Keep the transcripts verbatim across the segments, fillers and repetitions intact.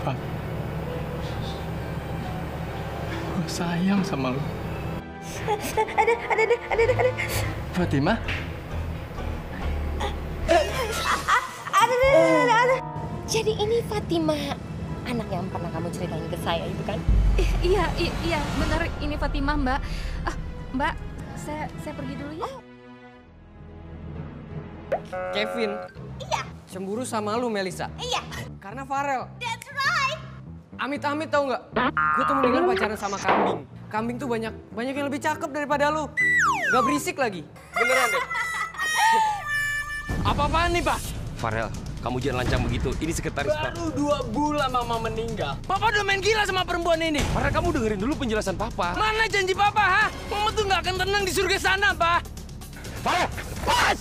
Fat. Gue sayang sama lu. Ada, ada, ada, ada, ada. Fatimah? Ada, ada, ada, ada. Jadi ini Fatimah, anak yang pernah kamu ceritain ke saya itu kan? Iya, iya, iya, benar ini Fatimah, Mbak. Ah, Mbak, saya saya pergi dulu ya. Kevin. Iya. Cemburu sama lu, Melisa. Iya. Karena Farel. That's right. Amit-amit tau nggak? Gue tuh mendingan pacaran sama kambing. Kambing tuh banyak banyak yang lebih cakep daripada lu. Gak berisik lagi. Beneran deh. Apa-apaan nih, Pak? Farel, kamu jangan lancang begitu. Ini sekretaris Pak. Baru dua bulan mama meninggal. Papa udah main gila sama perempuan ini. Farel, kamu dengerin dulu penjelasan Papa. Mana janji Papa, ha? Mama tuh nggak akan tenang di surga sana, Pak. Farel, pas!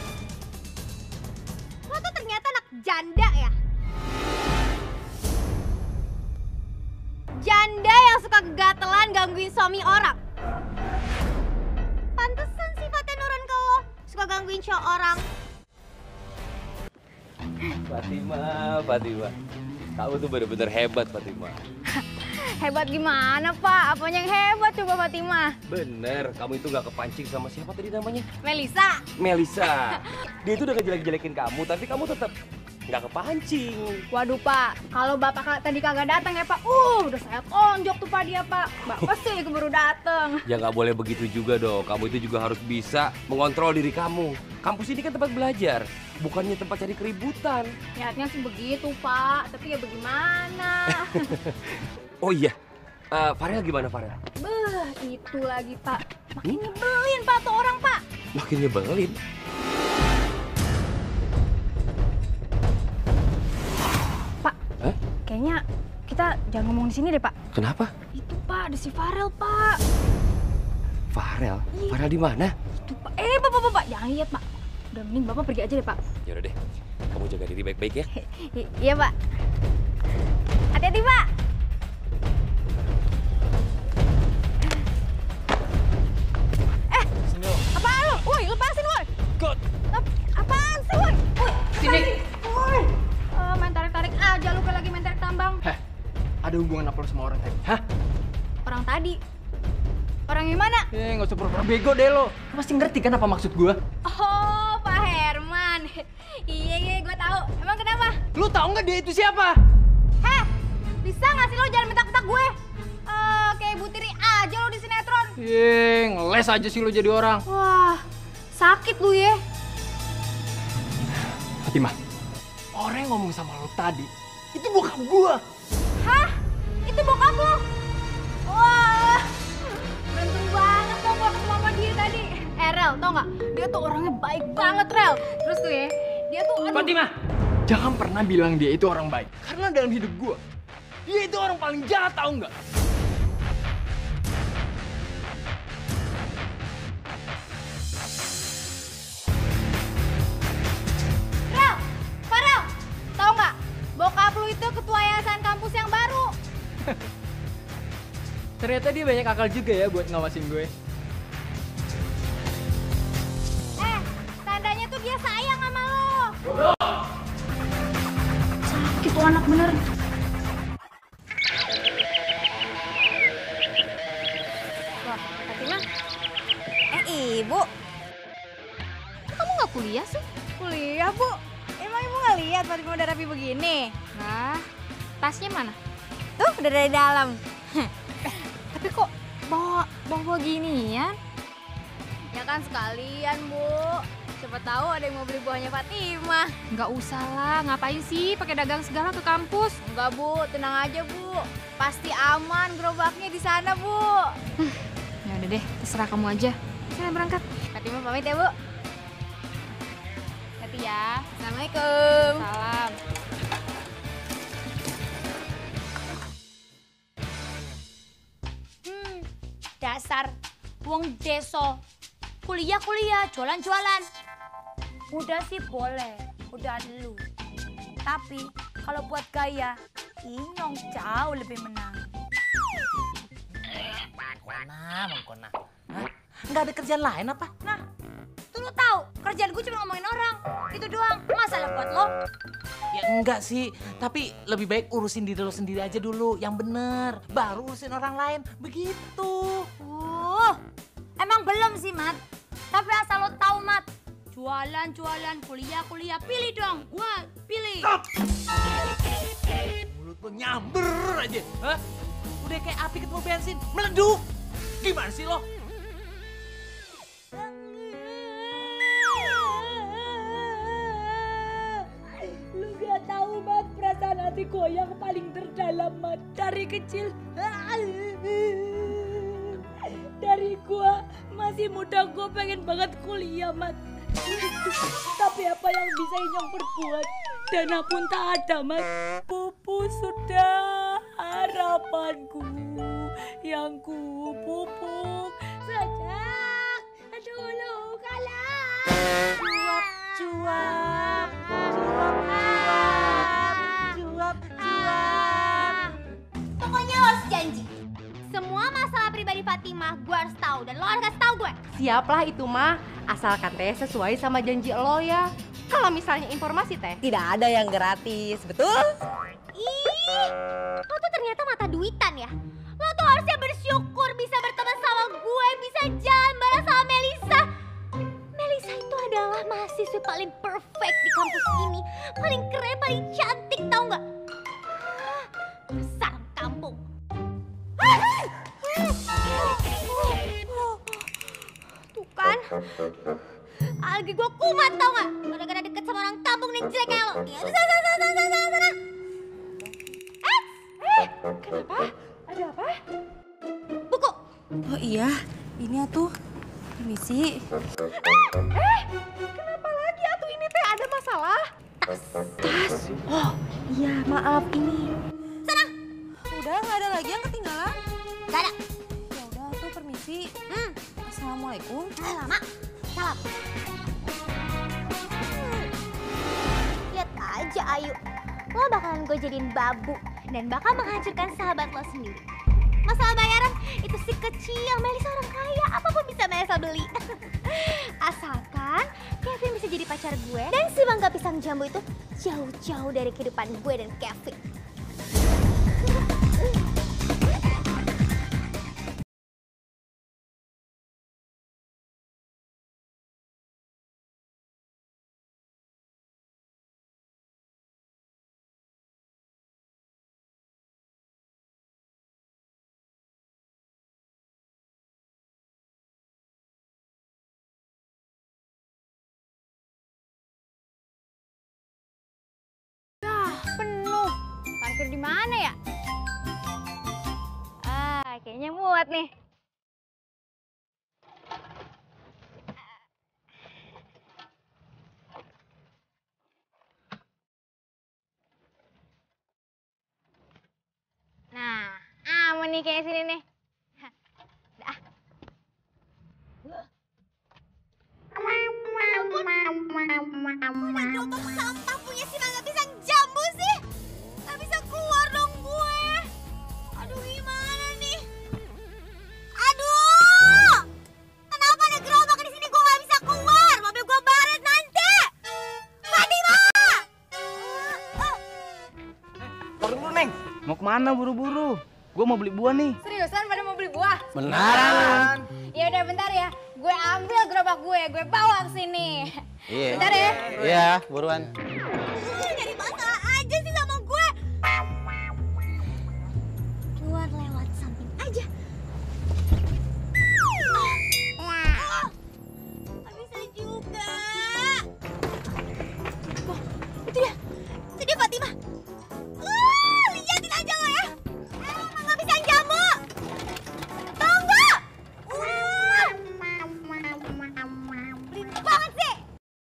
Lo tuh ternyata anak janda ya? Janda yang suka kegatelan gangguin suami orang. Pantesan sifatnya nurun ke lo, suka gangguin cowok orang. Fatimah, Fatimah. Kamu tuh bener-bener hebat, Fatimah. Hebat gimana, Pak? Apanya yang hebat coba Fatimah? Bener, kamu itu gak kepancing sama siapa tadi namanya? Melisa. Melisa. Dia itu udah ngejelek-jelekin kamu, tapi kamu tetap nggak kepancing. Waduh, Pak. Kalau Bapak ka- tadi kagak datang ya, Pak. Uh, udah saya tonjok tuh Pak dia, Pak. Bapak sih keburu datang. Ya nggak boleh begitu juga dong. Kamu itu juga harus bisa mengontrol diri kamu. Kampus ini kan tempat belajar, bukannya tempat cari keributan. Niatnya sih begitu, Pak. Tapi ya bagaimana? Oh iya, uh, Farel gimana Farel? Beuh, itu lagi, Pak. Makin nyebelin, Pak, tuh orang, Pak. Makin nyebelin. Pak, Hah? kayaknya kita jangan ngomong di sini deh, Pak. Kenapa? Itu, Pak, ada si Farel, Pak. Farel? Iya. Farel di mana? Itu, Pak. Eh, Bapak, Bapak, jangan lihat, Pak. Udah mending Bapak pergi aja deh, Pak. Ya udah deh, kamu jaga diri baik-baik ya. I- iya, Pak. Hati-hati, Pak. Eh, apaan lu? Woi, lepasin, woi. God. Lep- apaan sih, woi? Woi, Sini. lepasin. Woi. Eh, main tarik-tarik aja lu kayak lagi main tarik tambang. Heh, ada hubungan apa lu sama orang tadi? Hah? Orang tadi. Orang yang mana? Eh, nggak usah pura-pura bego deh lo. Lu pasti ngerti kan apa maksud gua? Oh, Pak Herman. Iya, iya, gue tahu. Emang kenapa? Lu tahu nggak dia itu siapa? Heh, bisa nggak sih lo jangan mentak-mentak gue? Eh, kayak Bu Tiri aja lo di sinetron. Eh, ngeles aja sih lu jadi orang. Wah, sakit lu ya. Fatimah, orang yang ngomong sama lo tadi, itu bokap gua. Hah? Itu bokap lo? Wah, beruntung banget dong gue ketemu sama dia tadi. Eh, Rel, tau nggak? Dia tuh orangnya baik banget, Rel. Terus tuh ya, dia tuh... aduh. Fatimah, jangan pernah bilang dia itu orang baik. Karena dalam hidup gua, dia itu orang paling jahat, tau nggak? Rel, Farel, tau nggak? Bokap lu itu ketua yayasan kampus yang baru. Ternyata dia banyak akal juga ya buat ngawasin gue. Eh, tandanya tuh dia sayang sama lo. Sakit tuh anak bener. Wah, Fatimah. Eh, Ibu. Kamu nggak kuliah sih? Kuliah, Bu. Emang Ibu nggak lihat Fatimah udah rapi begini? Hah? Tasnya mana? Tuh, udah dari dalam. Tapi kok bawa bawa gini ya? Ya kan sekalian, Bu. Siapa tahu ada yang mau beli buahnya Fatimah. Nggak usah lah, ngapain sih pakai dagang segala ke kampus? Enggak, Bu. Tenang aja, Bu. Pasti aman gerobaknya di sana, Bu. Ya udah deh, terserah kamu aja. Saya berangkat. Fatimah pamit ya, Bu. Hati ya. Assalamualaikum. Salam. Hmm, dasar wong deso. Kuliah-kuliah, jualan-jualan. Udah sih boleh, udah lu. Tapi kalau buat gaya, Inyong jauh lebih menang. Mangkona, Mangkona. Hah? Nggak ada kerjaan lain apa? Nah, tuh lu tahu, kerjaan gue cuma ngomongin orang. Itu doang, masalah buat lo. Ya enggak sih, tapi lebih baik urusin diri lo sendiri aja dulu, yang bener. Baru urusin orang lain, begitu. Uh, emang belum sih, Mat. Tapi asal lo tahu, Mat. Jualan, jualan, kuliah, kuliah. Pilih dong, gua pilih. Mulut lo nyamber aja, hah? Udah kayak api ketemu bensin, meleduk. Gimana sih lo? Lu gak tahu, Mat, perasaan hati gue yang paling terdalam, Mat. Dari kecil. Dari gue masih muda, gue pengen banget kuliah, Mat. Tapi apa yang bisa Inyong perbuat? Dana pun tak ada, Mat. Pupus sudah harapanku yang ku pupuk sejak dulu kala. Cuap, cuap, cuap, cuap, cuap, cuap. Pokoknya lo harus janji. Semua masalah pribadi Fatimah gue harus tahu dan lo harus kasih tahu gue. Siaplah itu mah, asalkan teh sesuai sama janji lo ya. Kalau misalnya informasi teh, tidak ada yang gratis, betul? Ih, lo tuh ternyata mata duitan ya. Lo tuh harusnya bersyukur bisa berteman sama gue, bisa jalan bareng sama Melisa. Melisa itu adalah mahasiswa paling perfect di kampus ini. Paling keren, paling cantik, tau gak? Besar kampung. Tuh kan, lagi gue kumat tau gak? Gara-gara deket sama orang kampung yang jelek kayak lo. Ya, sana, sana, sana, sana, sana. Eh, eh, kenapa? Ada apa? Buku. Oh iya, ini atuh. Permisi. Eh, Kenapa lagi atuh ini teh ada masalah? Tas. Tas. Oh iya, maaf ini. sana. Udah nggak ada lagi yang ketinggalan? Gak ada. Ya udah tuh permisi. Hmm, Assalamualaikum. ah, lama. Salam. Hmm. Lihat aja Ayu, lo bakalan gue jadiin babu dan bakal menghancurkan sahabat lo sendiri. Masalah bayaran itu si kecil, Melisa orang kaya, apapun bisa Melisa beli. Asalkan Kevin bisa jadi pacar gue dan si mangga pisang jambu itu jauh-jauh dari kehidupan gue dan Kevin. Penuh. Parkir di mana ya? Ah, kayaknya muat nih. Nah, aman nih kayak sini nih. Dah. Udah gerobak sampah punya si mangga pisang jambu sih. Gak bisa keluar dong gue. Aduh gimana nih? Aduh! Kenapa ada gerobak di sini gue gak bisa keluar? Mobil gue baret nanti. Fatimah! Taruh dulu, Neng. Mau kemana buru-buru? Gue mau beli buah nih. Seriusan pada mau beli buah? Beneran. Ya udah bentar ya. Gue ambil gerobak gue, gue bawa ke sini. Iya. Bentar ya. Iya, buruan. Uh, jadi masalah aja sih sama gue. Keluar lewat samping aja. Ah, ah, bisa juga. Oh, itu dia. Itu dia Fatimah. Uh, liatin aja lo ya. Emang nggak bisa jambu. Tunggu. Uh, berisik banget sih.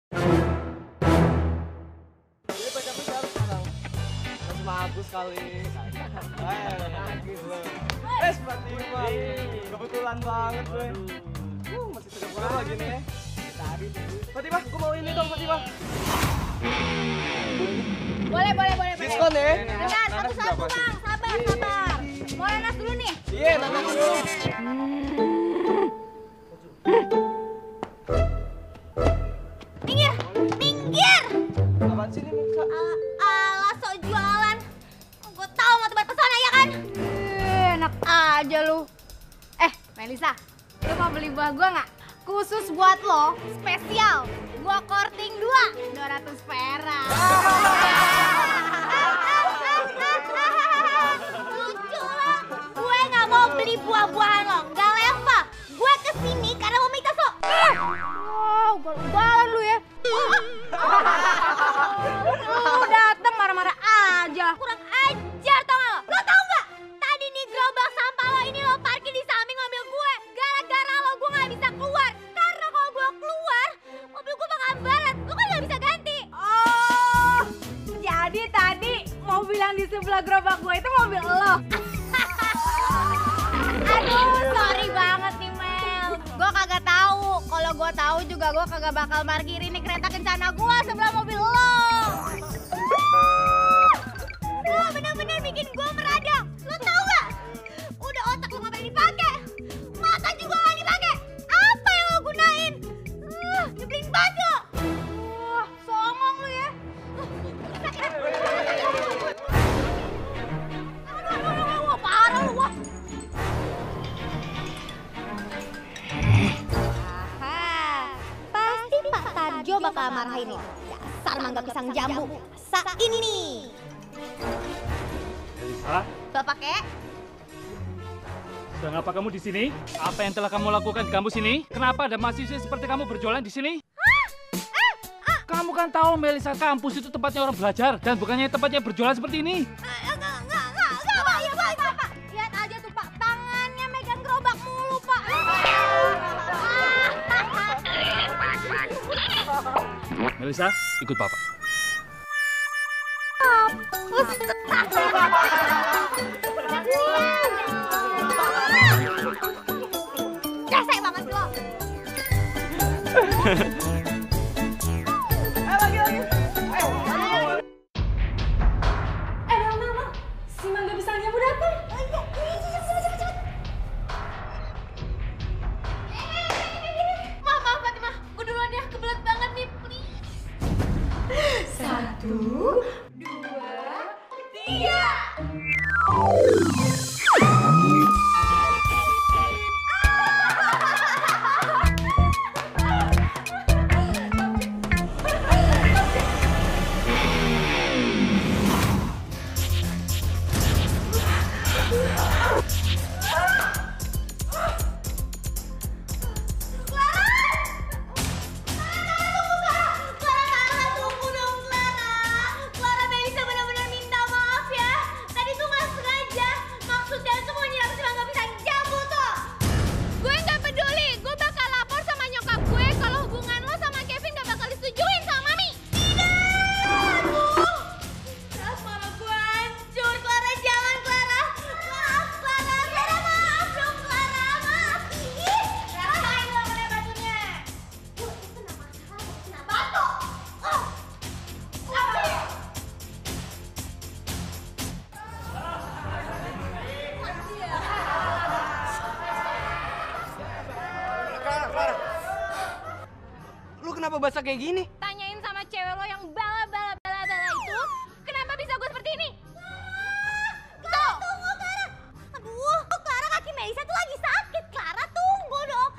Ini pacar-pacar sekarang. Mas bagus kali. Eh, Fatimah. Kebetulan banget gue. Uh, masih segar lagi nih ya. Fatimah, gue mau ini dong Fatimah. Boleh, boleh, boleh, boleh. Diskon ya? Bentar, satu-satu bang, sabar, sabar. Mau nanas dulu nih. Iya, nanas dulu. Minggir, minggir. Apaan sih ini muka? Ah, ah, kan? Eh, enak aja lu. Eh, Melisa, lu mau beli buah gua nggak? Khusus buat lo, spesial. Buah korting dua, dua ratus perak. Lucu lo. Gue nggak mau beli buah-buahan lo, nggak level. Gue kesini karena mau minta lo. Wow, galau-galau lu ya. Lu dateng marah-marah aja. Kurang ajar tau gak lo? Lo tau gak? Tadi nih gerobak sampah lo ini lo parkir di samping mobil gue. Gara-gara lo gue gak bisa keluar. Karena kalau gue keluar, mobil gue bakal baret. Lo kan gak bisa ganti. Oh, jadi tadi mobil yang di sebelah gerobak gue itu mobil lo. Aduh, sorry banget nih Mel. Gue kagak tahu. Kalau gue tahu juga gue kagak bakal parkirin nih kereta kencana gue sebelah mobil lo. Lo bener-bener bikin gue meradang. Lo tau gak? Udah otak lo gak pengen dipakai. Mata juga gak dipakai. Apa yang lo gunain? Uh, nyebelin banget lo. Wah, songong lo ya. Wah, parah lo. Wah. Pasti Pak Tarjo bakal marahin lo. Dasar mangga pisang jambu. Saat ini nih. Melisa, Bapak kek. sedang apa kamu di sini? Apa yang telah kamu lakukan di kampus ini? Kenapa ada mahasiswa seperti kamu berjualan di sini? Kamu kan tahu Melisa, kampus itu tempatnya orang belajar dan bukannya tempatnya berjualan seperti ini. Enggak, enggak, enggak, enggak, Pak, ya Pak, Pak, Pak. Lihat aja tuh Pak, tangannya megang gerobak mulu Pak. Melisa, ikut Papa. Resek banget sih lo. Eh, Mel, Mel, Mel. Si mangga pisang jambu datang. Maaf, maaf Fatimah, gue duluan ya, kebelet banget nih, please. Satu, Dua, tiga. Clara, tunggu dong Clara. Clara, Melisa benar-benar minta maaf ya. Tadi tuh nggak sengaja. Maksudnya tuh mau nyiram si mangga pisang jambu tuh. Gue nggak peduli. Gue bakal lapor sama nyokap gue kalau hubungan lo sama Kevin nggak bakal disetujuin sama Mami. Tidak. Aduh. Asmara gue hancur. Clara, jangan Clara. Maaf Clara. Clara, maaf dong Clara. Maaf. Ih, rasain lo kena batunya. Gue itu nama salah kena batu. Oh. Apa ya? Clara, Clara. Lu kenapa basah kayak gini? Tanyain sama cewek lo yang bala bala bala bala itu, kenapa bisa gue seperti ini? Tuh. Tunggu Clara. Aduh, oh, Clara, kaki Melisa tuh lagi sakit. Clara, tunggu dong.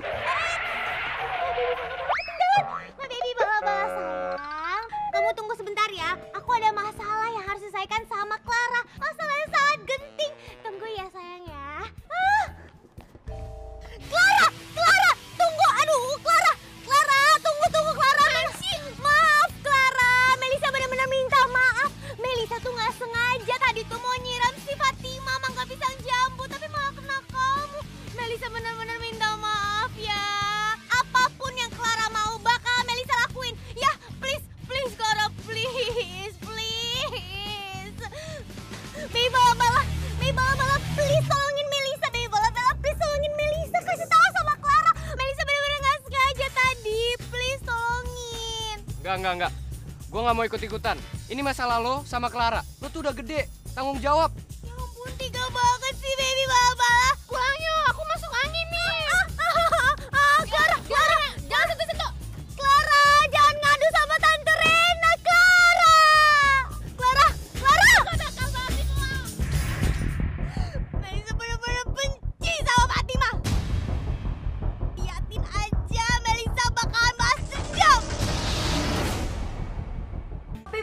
Ma baby bala bala sayang. Kamu tunggu sebentar ya. Aku ada masalah yang harus selesaikan sama Clara. Masalah yang sangat genting. Tunggu ya sayang ya. Ah. Clara, Clara, tunggu. Aduh, Clara. Clara, tunggu, tunggu, Clara. Maaf, Clara. Melisa benar-benar minta maaf. Melisa tuh nggak sengaja tadi tuh mau nyiram si Fatima mangga pisang jambu, tapi malah kena kamu. Melisa benar-benar minta maaf ya. Apapun yang Clara mau bakal Melisa lakuin. Ya, please, please, Clara, please, please. Baby bala bala, baby bala bala, please tolongin Melisa. Baby bala bala, please tolongin Melisa. Kasih tahu sama Clara. Melisa benar-benar nggak sengaja tadi. Please tolongin. Enggak, enggak, enggak. Gua nggak mau ikut-ikutan. Ini masalah lo sama Clara. Lo tuh udah gede, tanggung jawab. Ya ampun, tiga banget sih baby bala bala. Pulang yuk, aku masuk angin nih. Ah, ah, ah, ah, Clara, Clara, jangan sentuh-sentuh. Clara, jangan ngadu sama Tante Rena, Clara. Clara, Clara. Gak bakal maafin lo.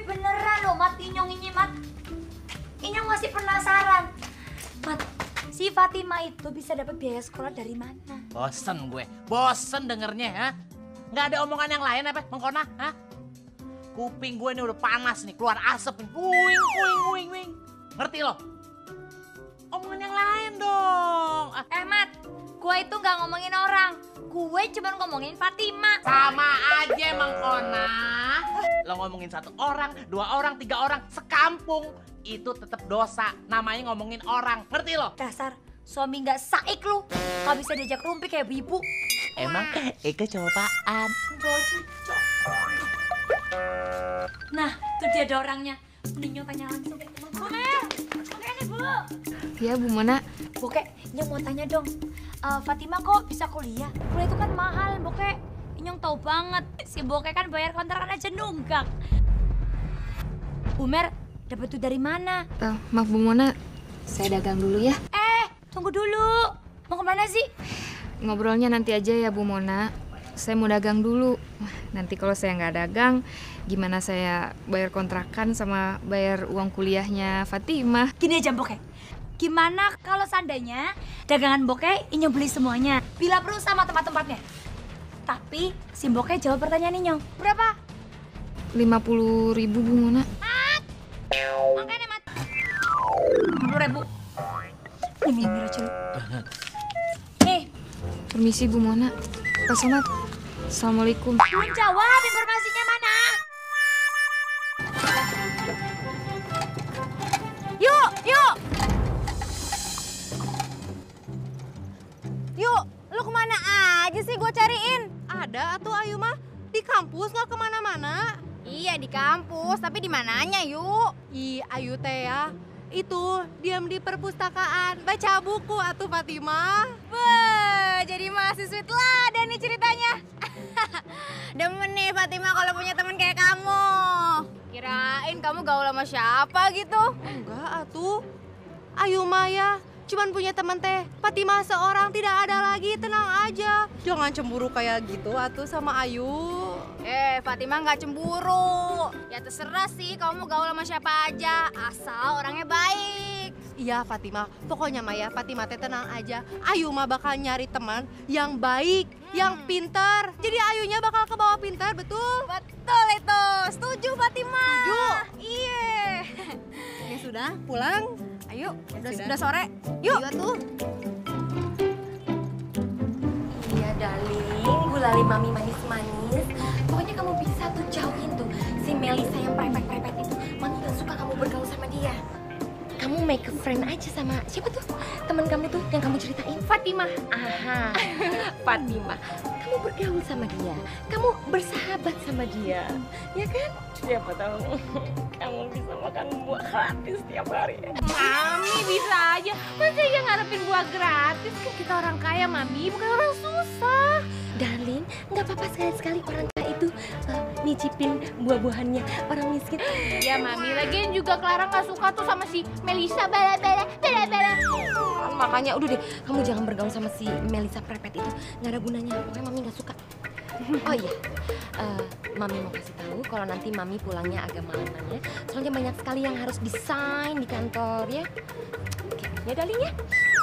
beneran loh, Mat. Inyong ini, Mat. Inyong masih penasaran. Mat, si Fatima itu bisa dapat biaya sekolah dari mana? Bosen gue, bosen dengernya ya. Nggak ada omongan yang lain apa, Mengkona? Hah? Kuping gue ini udah panas nih, keluar asap nih. Wing, wing, wing, wing. Ngerti lo? Omongan yang lain dong. Ah. Eh, Mat, gue itu nggak ngomongin orang. Gue cuma ngomongin Fatima. Sama aja, Mengkona. Lo ngomongin satu orang, dua orang, tiga orang, sekampung. Itu tetap dosa. Namanya ngomongin orang. Ngerti lo? Dasar suami nggak saik lu. Nggak bisa diajak rumpi kayak ibu. Emang Eka cobaan. Nah, tuh dia ada orangnya. Mending tanya langsung. Bu Mel, oke nih, Bu. Ya, Bu Mona. Boke, Nyong mau tanya dong. Uh, Fatima kok bisa kuliah? Kuliah itu kan mahal, Boke. Nyong tahu banget. Si Boke kan bayar kontrakan aja nunggak. Umer, dapat tuh dari mana? Uh, maaf Bu Mona, saya dagang dulu ya. Eh, tunggu dulu. Mau kemana sih? Ngobrolnya nanti aja ya Bu Mona. Saya mau dagang dulu. Nanti kalau saya nggak dagang, gimana saya bayar kontrakan sama bayar uang kuliahnya Fatimah? Gini aja, Boke. Gimana kalau seandainya dagangan Boke Inyong beli semuanya? Bila perlu sama tempat-tempatnya. Tapi si Boke jawab pertanyaan Inyong. Berapa? lima puluh ribu Bu Mona. Mat! Makanya, Mat. lima puluh ribu. Ini minggir aja lu. Nih. Permisi Bu Mona. Pak Somad. Assalamualaikum. Belum jawab, informasinya mana? Yuk, yuk. Yuk, lu kemana aja sih gue cariin? Ada atuh Ayu mah, di kampus nggak kemana-mana. Iya di kampus, tapi di mananya yuk? Ih Ayu teh ya, itu diam di perpustakaan, baca buku atuh Fatimah. Wah, jadi mahasiswa teladan nih ceritanya. Demen nih Fatimah kalau punya teman kayak kamu. Kirain kamu gaul sama siapa gitu? Enggak atuh, Ayu Maya. Cuman punya temen teh, Fatimah seorang, tidak ada lagi, tenang aja. Jangan cemburu kayak gitu atuh sama Ayu. Eh, Fatimah nggak cemburu. Ya terserah sih, kamu gaul sama siapa aja, asal orangnya baik. Iya Fatimah, pokoknya Maya, Fatimah teh tenang aja. Ayu mah bakal nyari teman yang baik, hmm. yang pintar. Jadi Ayunya bakal ke bawah pintar, betul? Betul itu, setuju Fatimah. Setuju? Iya. Ya sudah, pulang. Ayo, udah, sudah sore. Yuk. Ayo tuh. Iya, darling. Gulali mami manis-manis. Pokoknya kamu bisa tuh jauhin tuh si Melisa yang prepet-prepet itu. Mami gak suka kamu bergaul sama dia. Kamu make a friend aja sama siapa tuh? Teman kamu tuh yang kamu ceritain. Fatimah. Aha. Fatimah. Kamu bergaul sama dia. Kamu bersahabat sama dia. Ya kan? Siapa tahu kamu bisa makan buah gratis tiap hari. Mami bisa aja. Masa iya ngarepin buah gratis? Kan kita orang kaya, Mami, bukan orang susah. Darling, nggak apa-apa sekali-sekali orang kaya itu uh, nyicipin buah-buahannya orang miskin. Iya, Mami. Lagian juga Clara nggak suka tuh sama si Melisa bela-bela, bela-bela. Makanya udah deh, kamu jangan bergaul sama si Melisa prepet itu. Nggak ada gunanya, pokoknya Mami nggak suka. Oh iya, uh, Mami mau kasih tahu kalau nanti Mami pulangnya agak malaman ya. Soalnya banyak sekali yang harus desain di kantor ya. Oke, ya darling ya.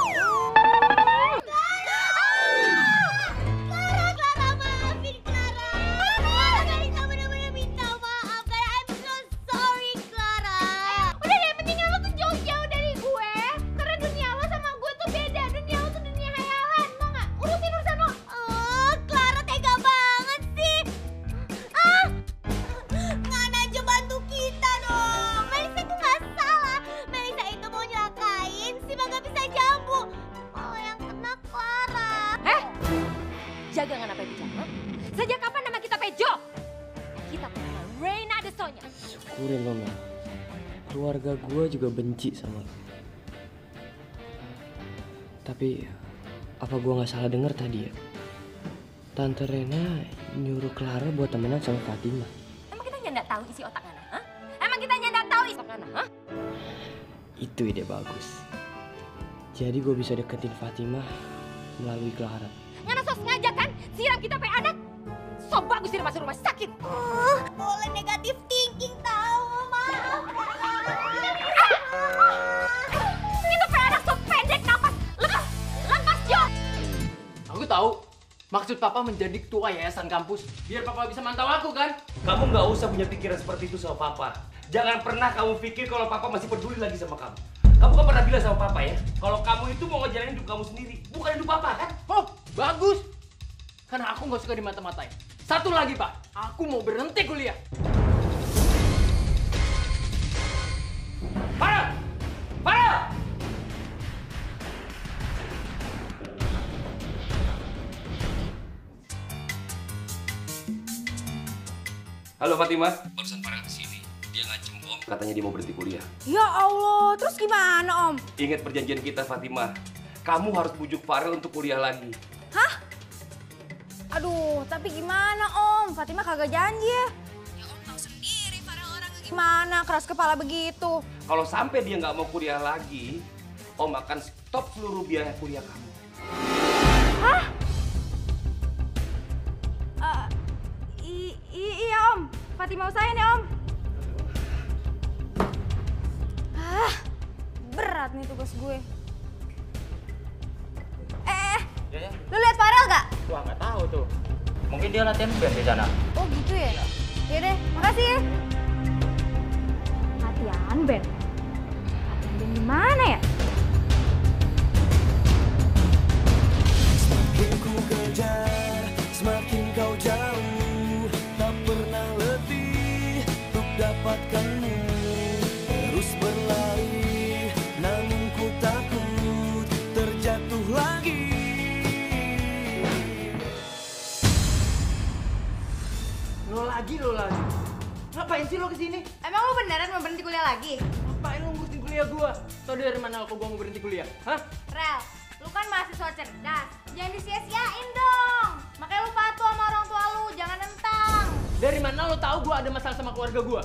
Jagangan apa itu, ha? Sejak kapan nama kita Pejo? Kita punya Reina Desonya. Syukurin lo, Mel. Keluarga gue juga benci sama lo. Tapi, apa gue gak salah denger tadi ya? Tante Rena nyuruh Clara buat temenan sama Fatimah. Emang kita nggak tahu isi otak Ana, ha? Emang kita nggak tahu isi otak Ana, ha? Itu ide bagus. Jadi gue bisa deketin Fatimah melalui Clara. Ngana sos ngajak kan? Siram kita pe anak. So bagus sih masuk rumah sakit. Oh, boleh negatif thinking tahu. Maksud papa menjadi ketua yayasan kampus, biar papa bisa mantau aku kan? Kamu nggak usah punya pikiran seperti itu sama papa. Jangan pernah kamu pikir kalau papa masih peduli lagi sama kamu. Kamu kan pernah bilang sama papa ya, kalau kamu itu mau ngejalanin hidup kamu sendiri, bukan hidup papa kan? Oh, bagus. Karena aku nggak suka dimata-matain. Satu lagi pak, aku mau berhenti kuliah. Farel! Farel! Halo Fatimah. Barusan Farel kesini. Dia ngancem Om, katanya dia mau berhenti kuliah. Ya Allah, terus gimana Om? Ingat perjanjian kita Fatimah. Kamu harus bujuk Farel untuk kuliah lagi. Hah? Aduh, tapi gimana Om? Fatimah kagak janji ya. Ya Om tahu sendiri Farel orangnya gimana, keras kepala begitu. Kalau sampai dia nggak mau kuliah lagi, Om akan stop seluruh biaya kuliah kamu. Hah? Uh, i- i- iya Om, Fatimah usahain ya Om. Ah, berat nih tugas gue. Eh, Ya, ya. lu lihat Farel gak? Wah, nggak tahu tuh. Mungkin dia latihan band di sana. Oh gitu ya? Ya deh, makasih ya. Latihan band? Latihan band di mana ya? Semakin ku kejar, semakin kau jauh, tak pernah letih untuk dapatkanmu. Terus berlari, namun ku takut terjatuh lagi. Lo lagi, lo lagi. Ngapain sih lo kesini? Emang lu beneran mau berhenti kuliah lagi? Ngapain lo ngurusin kuliah gua? Tau dari mana kalau gua mau berhenti kuliah? Hah? Rel, lu kan mahasiswa cerdas, jangan disia-siain dong. Makanya lu patuh sama orang tua lu, jangan nentang. Dari mana lo tahu gua ada masalah sama keluarga gua?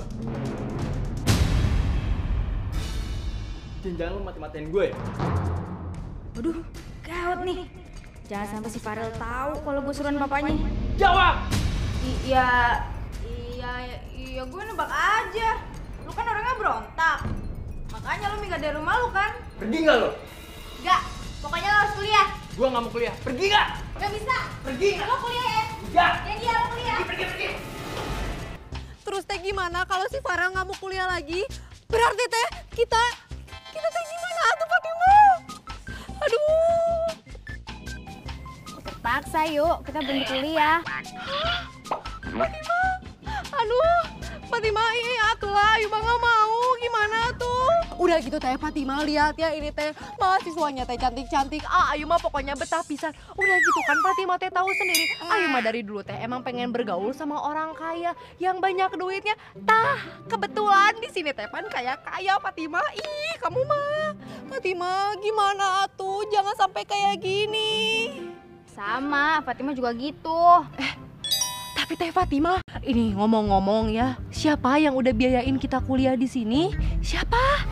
Jangan-jangan lo mati-matiin gue ya? Waduh, gawat nih. Jangan sampai si Farel tahu kalau gue suruhan papanya. Jawab! Iya, iya, iya gue nebak aja. Lu kan orangnya berontak. Makanya lu minggat dari rumah lu kan? Pergi nggak lo? Enggak, pokoknya lo harus kuliah. Gua nggak mau kuliah. Pergi nggak? Gak bisa. Pergi nggak? Lo kuliah ya? Enggak. Jadi ya lo kuliah. Pergi, pergi, pergi. Terus teh gimana kalau si Farel nggak mau kuliah lagi? Berarti teh kita kita teh gimana tuh Fatimah? Aduh. Terpaksa yuk, kita berhenti kuliah. Fatimah, aduh, Fatimah ini atulah, Ayu mah nggak mau, gimana tuh? Udah gitu teh Fatimah lihat ya ini teh mahasiswanya teh cantik-cantik, ah Ayu mah pokoknya betah pisan. Udah gitu kan Fatimah teh tahu sendiri, Ayu mah dari dulu teh emang pengen bergaul sama orang kaya yang banyak duitnya. Tah, kebetulan di sini teh pan kaya-kaya Fatimah. Ih, kamu mah, Fatimah gimana tuh? Jangan sampai kayak gini. Sama, Fatimah juga gitu. Eh, tapi teh Fatimah, ini ngomong-ngomong ya, siapa yang udah biayain kita kuliah di sini? Siapa?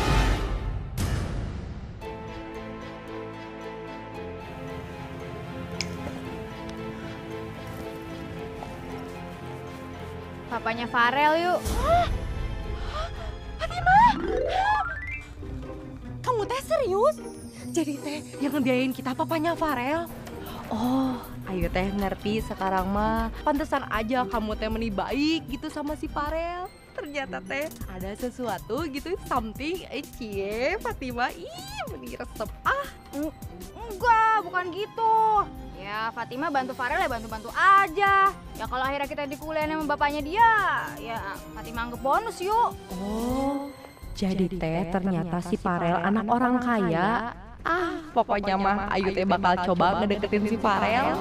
Papanya Farel yuk. Hah? Fatimah? Kamu teh serius? Jadi teh yang ngebiayain kita papanya Farel? Oh, Ayu teh ngerti sekarang mah. Pantesan aja kamu teh meni baik gitu sama si Farel. Ternyata teh ada sesuatu gitu, something. Eh cie, Fatimah, ih meni resep ah. Enggak, bukan gitu. Ya Fatimah bantu Farel ya bantu-bantu aja. Ya kalau akhirnya kita dikuliahin sama bapaknya dia, ya Fatimah anggap bonus yuk. Oh, jadi teh ternyata si Farel anak orang kaya. Ah, pokoknya mah Ayu teh bakal coba ngedeketin si Farel.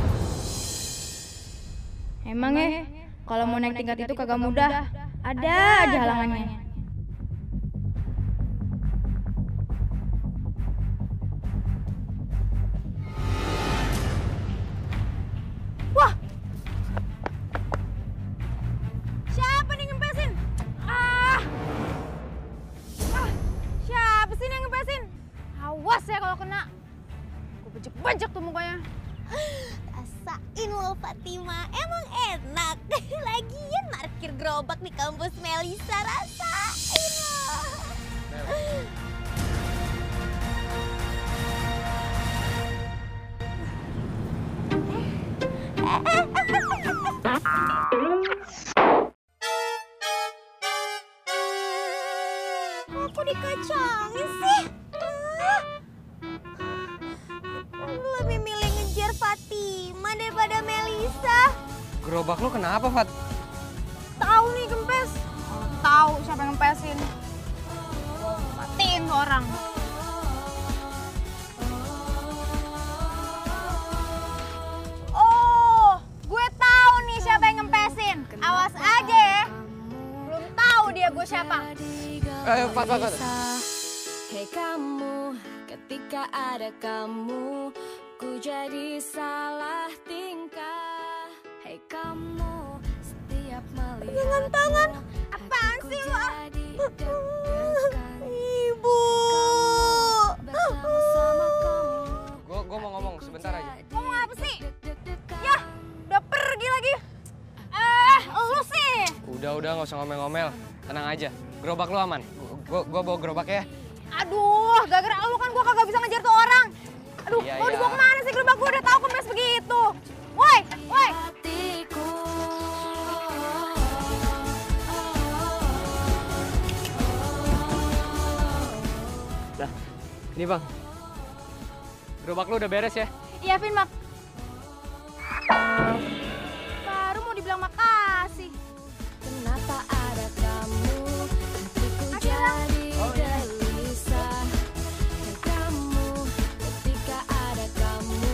Emang ya, kalau mau naik tingkat itu kagak mudah. Ada aja halangannya. Wah! Siapa nih ngempesin? Ah! Ah! Siapa sih yang ngempesin? Awas ya kalau kena. Gue bejek-bejek tuh mukanya. Rasain lo Fatimah, emang enak. Lagian parkir gerobak di kampus Melisa, rasain lo. Aku dikacangin sih. Ah. Aku lebih milih ngejar Fatima daripada Melisa. Gerobak lo kenapa, Fat? Tahu nih Gempes. Tahu siapa yang ngempesin. Matiin tuh orang. Oh, gue tahu nih siapa yang ngempesin. Awas aja ya. Belum tahu dia gue siapa. Ayo, Fat, Fat, Fat. Hei kamu, ketika ada kamu, ku jadi salah tingkah. Hei kamu, setiap melihat Jangan tangan. Apaan sih lo? Ibu. Gue gue mau ngomong sebentar aja. Ngomong apa sih? Yah, udah pergi lagi. Eh, lu sih. Udah udah nggak usah ngomel-ngomel. Tenang aja. Gerobak lo aman. Gue gue bawa gerobak ya. Aduh, gara-gara lu kan gua kagak bisa ngejar tuh orang. Aduh, Iya, mau iya. dibawa kemana sih gerobak gua udah tahu kempes begitu. Woi, woi. Nah, ini bang. Gerobak lo udah beres ya? Iya, Vin, Mak. Baru mau dibilang makasih. Kenapa ada kamu, hatiku jadi gelisah. Hei kamu, ketika ada kamu,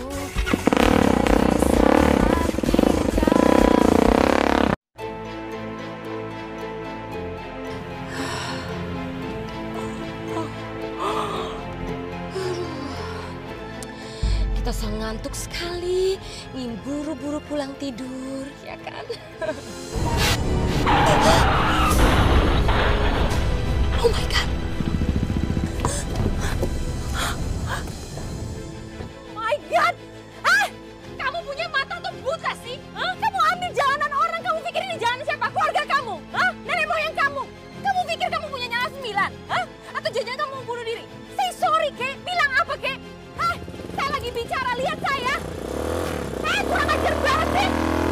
Kita sang ngantuk sekali, ingin buru-buru pulang tidur, ya kan? Oh my God. My God! Ah, kamu punya mata atau buta sih? Hah? Kamu ambil jalanan orang, kamu pikir ini jalan siapa? Keluarga kamu? Hah? Nenek moyang kamu? Kamu pikir kamu punya nyala sembilan? Hah? Atau jangan-jangan kamu mau bunuh diri? Say sorry, Kek. Bilang apa, Kek? Hah? Saya lagi bicara, lihat saya. Eh, kurang ajar banget sih.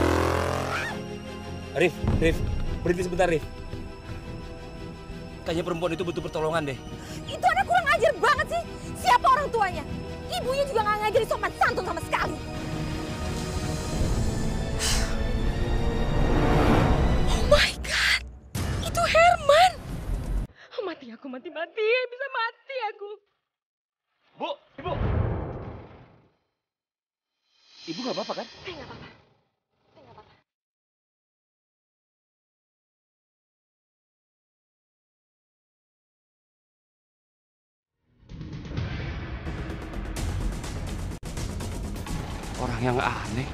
Rif, Rif, berhenti sebentar, Rif. Kayaknya perempuan itu butuh pertolongan deh. Itu anak kurang ajar banget sih. Siapa orang tuanya? Ibunya juga nggak ngajari sopan santun sama sekali. Oh my God. Itu Herman. Mati aku, mati-mati. Bisa mati aku. Bu, Ibu. Ibu nggak apa-apa kan? Eh, nggak apa-apa. Orang yang aneh.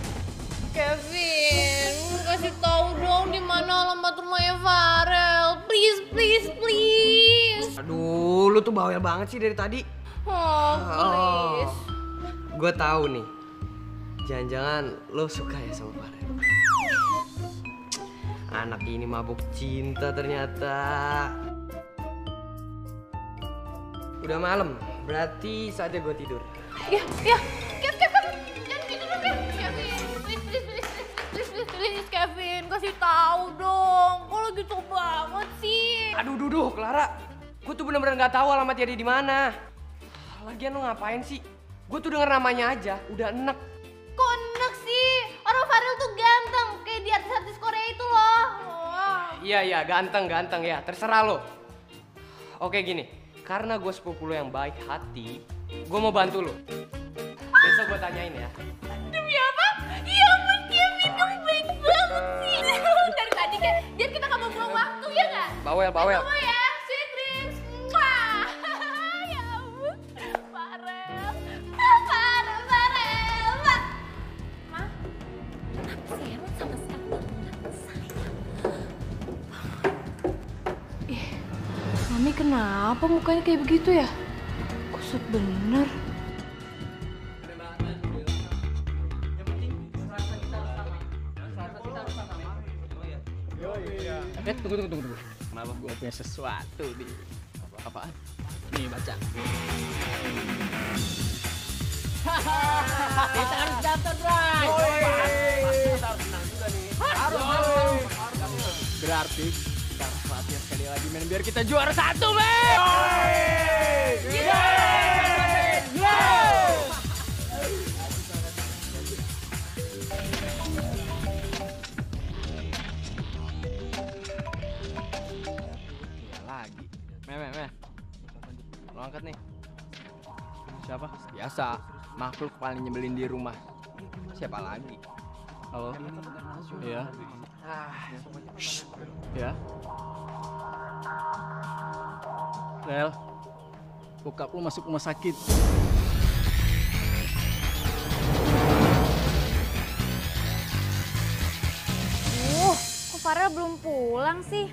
Kevin, kasih tahu dong di mana alamat rumahnya Farel. Please, please, please. Aduh, lu tuh bawel banget sih dari tadi. Oh, please. Gue tahu nih. Jangan-jangan lo suka ya sama Farel. Anak ini mabuk cinta ternyata. Udah malam, berarti saatnya gue tidur. Ya, ya. Kev, Kev, Kev. Jangan gitu dong, Kev. Kevin, please, please, please, please, please, please, Kevin. Kasih tahu dong. Kok lo gitu banget sih? Aduh, duh, duh, Clara. Gue tuh bener-bener nggak tahu alamatnya dia di mana. Lagian lo ngapain sih? Gue tuh denger namanya aja, udah enek. Kok enak sih? Orang Farel tuh ganteng. Kayak di artis-artis Korea itu loh. Wah. Iya, iya, ganteng, ganteng ya. Terserah lo. Oke, gini. Karena gue sepupu lo yang baik hati, gue mau bantu lo. Besok gue tanyain ya. Demi apa? Ya ampun Kevin, kamu baik banget sih. Dari tadi kan, biar kita gak mau buang waktu ya gak? Bawel, bawel. Kamu ya, sweet dreams. Mwah. Ya ampun, Farel. Farel, Farel. Ma, kenapa sih Herman sama sekali gak sayang? Ih, Mami kenapa mukanya kayak begitu ya? Kusut bener. Eh, tunggu, tunggu, tunggu, tunggu. Kenapa? Gue punya sesuatu nih. Apaan? Nih, baca. Kita harus dapat, Bray. Kita harus menang juga nih. Harus, harus. Berarti kita harus latihan sekali lagi men, biar kita juara satu men. Yeay! Yeay! Lagi. Me, me, me. Lo angkat nih. Siapa? Biasa. Makhluk paling nyebelin di rumah. Siapa lagi? Halo? Iya. Ah. Shh. Ya. Rel, bokap lu masuk rumah sakit. Uh, kok Farel belum pulang sih?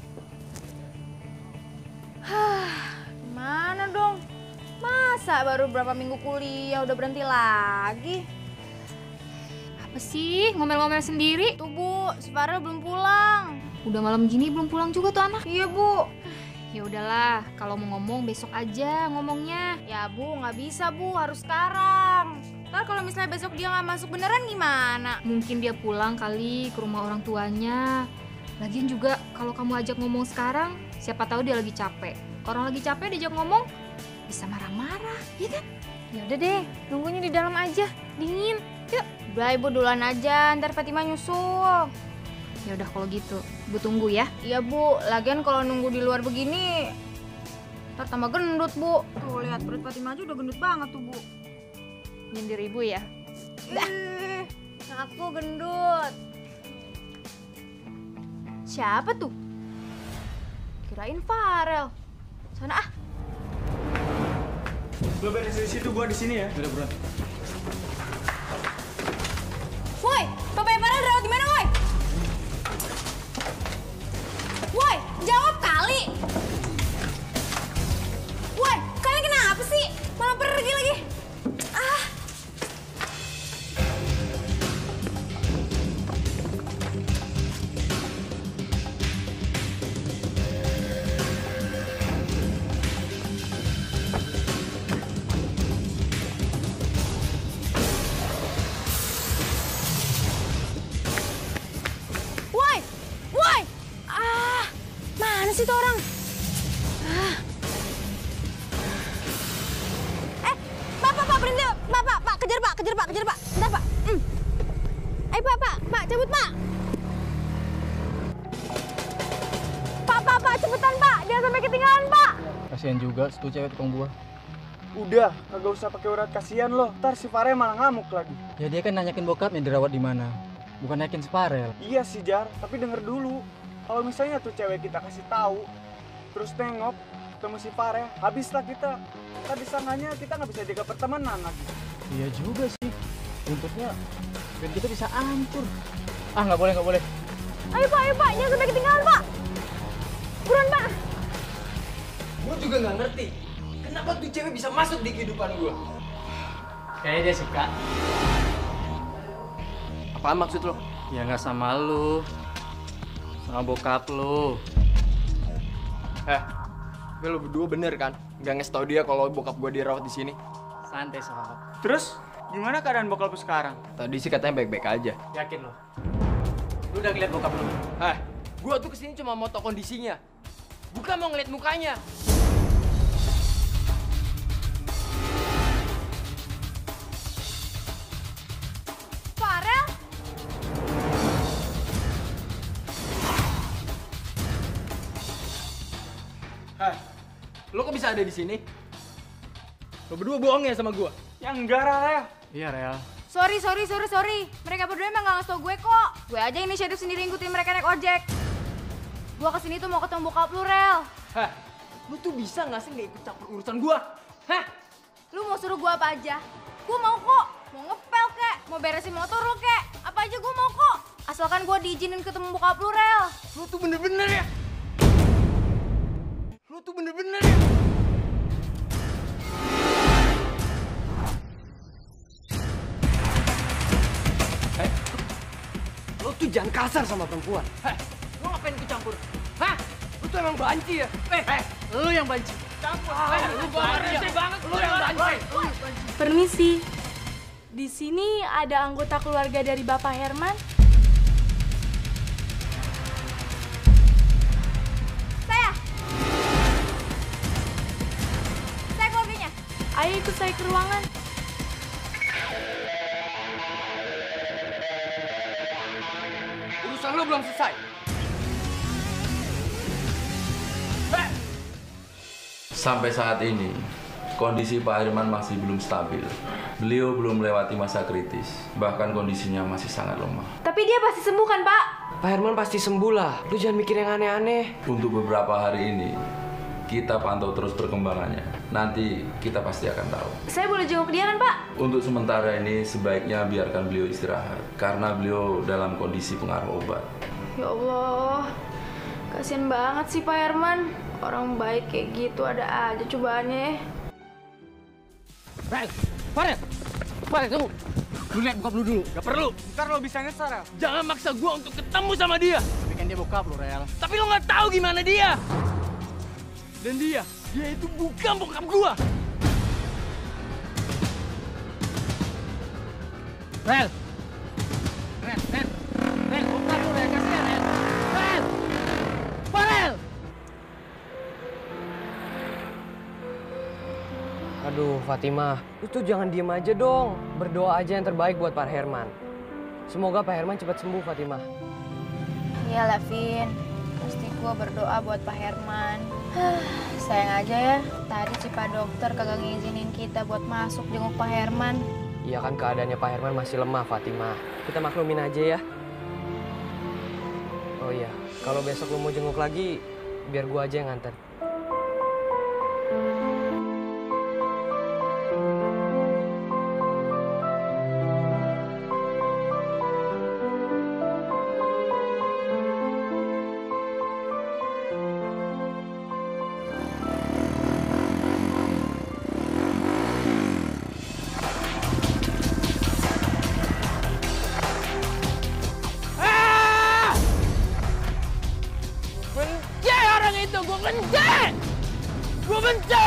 Hah, gimana dong? Masa baru berapa minggu kuliah udah berhenti lagi? Apa sih? Ngomel-ngomel sendiri? Tuh Bu, si Farel belum pulang. Udah malam gini belum pulang juga tuh anak? Iya Bu. Ya udahlah, kalau mau ngomong besok aja ngomongnya. Ya Bu, nggak bisa Bu, harus sekarang. Ntar kalau misalnya besok dia nggak masuk beneran gimana? Mungkin dia pulang kali ke rumah orang tuanya. Lagian juga kalau kamu ajak ngomong sekarang, siapa tahu dia lagi capek. Orang lagi capek diajak ngomong, bisa marah-marah, ya kan? Ya udah deh, tunggunya di dalam aja, dingin. Yuk, udah Ibu duluan aja, ntar Fatima nyusul. Ya udah kalau gitu, Bu tunggu ya. Iya Bu, lagian kalau nunggu di luar begini, ntar tambah gendut Bu. Tuh lihat perut Fatima aja udah gendut banget tuh Bu. Nyindir Ibu ya? Ih, aku gendut. Siapa tuh? Kirain Farel. Sana ah. Lo beres di situ, gua di sini ya. Udah buruan. Woi, bapaknya Farel rawat di mana, woi? Woi, jawab kali. Woi, kalian kenapa sih? Malah pergi lagi. Ah. Woi, woi. Ah, mana sih tuh orang? Ah. Eh, Pak, Pak, Pak, berhenti. Pak, Pak, Pak, kejar Pak, kejar Pak, kejar Pak. Bentar Pak. Hmm. Eh, Pak, Pak, Pak, cabut Pak. Pak, Pak, Pak, cepetan Pak, jangan sampai ketinggalan Pak. Kasihan juga situ cewek tukang buah. Udah, kagak usah pakai urat kasihan lo. Ntar si Farel malah ngamuk lagi. Ya dia kan nanyakin bokapnya dirawat di mana. Bukan yakin si Farel. Iya sih Jar, tapi denger dulu. Kalau misalnya tuh cewek kita kasih tahu, terus nengok ketemu si Farel, habislah kita. Tadi sananya kita nggak bisa jaga pertemanan lagi. Iya juga sih. Buntutnya dan kita bisa hancur. Ah nggak boleh nggak boleh. Ayo Pak, ayo Pak, jangan sampai ketinggalan Pak. Buruan Pak. Gue juga nggak ngerti, kenapa tuh cewek bisa masuk di kehidupan gue. Kayaknya dia suka. Apaan maksud lo? Ya nggak sama lu, sama bokap lu. Eh, tapi lo berdua bener kan? Gak ngasih tau dia kalau bokap gue dirawat di sini. Santai sob. Terus gimana keadaan bokap lu sekarang? Tadi sih katanya baik-baik aja. Yakin lo? Lu udah ngeliat bokap lu? Eh, gue tuh kesini cuma mau tau kondisinya, bukan mau ngeliat mukanya. Farel? Hah, lo kok bisa ada di sini? Lo berdua bohong ya sama gue? Ya enggak, Rel. Iya, Rel. Sorry, sorry, sorry, sorry. Mereka berdua emang gak ngasih tau gue kok. Gue aja inisiatif sendiri ngikutin mereka naik ojek. Gue kesini tuh mau ketemu bokap lu, Rel. Hah, lu tuh bisa gak sih gak ikut campur urusan gue? Hah? Lu mau suruh gue apa aja? Gue mau kok. Mau ngepel kek, mau beresin motor lu kek. Apa aja gue mau kok. Asalkan gue diizinin ketemu bokap lu, Rel. Lu tuh bener-bener ya? Lu tuh bener-bener ya? Hei, lu tuh jangan kasar sama perempuan. Hei, lu ngapain ikut campur? Hah? Lu tuh emang banci ya? Eh, hey, lu yang banci. Campur. Ah, hey, lu banci banget. Lu yang banci. Permisi. Di sini ada anggota keluarga dari Bapak Herman. ikut saya ke ruangan. Urusan lo belum selesai. Sampai saat ini, kondisi Pak Herman masih belum stabil. Beliau belum melewati masa kritis, bahkan kondisinya masih sangat lemah. Tapi dia pasti sembuh kan, Pak? Pak Herman pasti sembuh lah. Lu jangan mikir yang aneh-aneh. Untuk beberapa hari ini, kita pantau terus perkembangannya. Nanti kita pasti akan tahu. Saya boleh jenguk dia kan, Pak? Untuk sementara ini, sebaiknya biarkan beliau istirahat. Karena beliau dalam kondisi pengaruh obat. Ya Allah, kasian banget sih Pak Herman. Orang baik kayak gitu ada aja cobaannya. Rel, Farel, Farel tunggu. Lu lihat bokap lu dulu. Gak perlu. Ntar lo bisa nyesar, Rel. Jangan maksa gua untuk ketemu sama dia. Tapi kan dia bokap lu, Rel. Tapi lu nggak tahu gimana dia. Dan dia, dia itu bukan bokap gua. Rel, Rel, Rel, Rel, bokap lu Rel, kasihan Rel. Rel, Farel. Aduh, Fatimah, lu tuh jangan diem aja dong. Berdoa aja yang terbaik buat Pak Herman. Semoga Pak Herman cepat sembuh, Fatimah. Iya lah, Vin. Pasti gua berdoa buat Pak Herman. Sayang aja ya, tadi si Pak Dokter kagak ngizinin kita buat masuk jenguk Pak Herman. Iya kan keadaannya Pak Herman masih lemah, Fatimah. Kita maklumin aja ya. Oh iya, kalau besok lu mau jenguk lagi, biar gua aja yang nganter. Benci orang itu, gue benci! Gue benci!